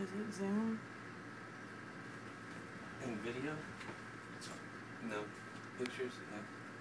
Is it Zoom? And video? No. Pictures? Yeah.